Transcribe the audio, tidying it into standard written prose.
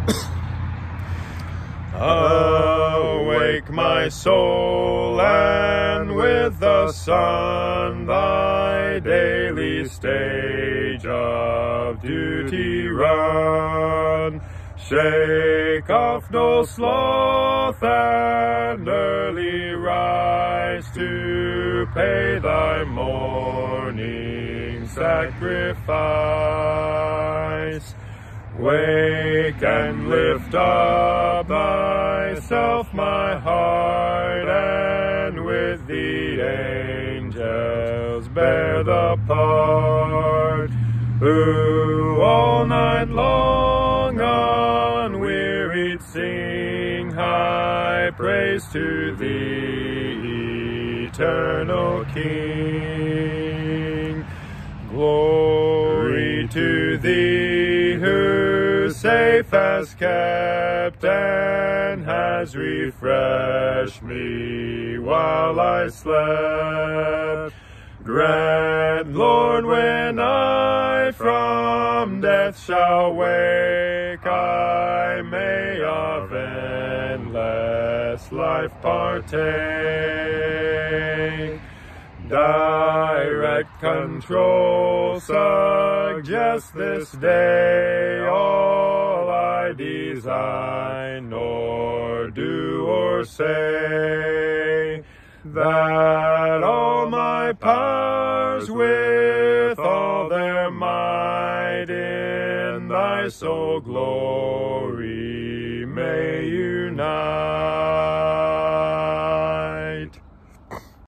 Awake, my soul, and with the sun thy daily stage of duty run. Shake off dull sloth and early rise to pay thy morning sacrifice. Wake and lift up thyself, my heart, and with the angels bear the part, who all night long unwearied sing high praise to the eternal King. Glory to thee, who safe has kept and has refreshed me while I slept. Grant, Lord, when I from death shall wake, I may of endless life partake. Direct control suggest this day all I design, nor do or say, that all my powers with all their might in thy sole glory may unite.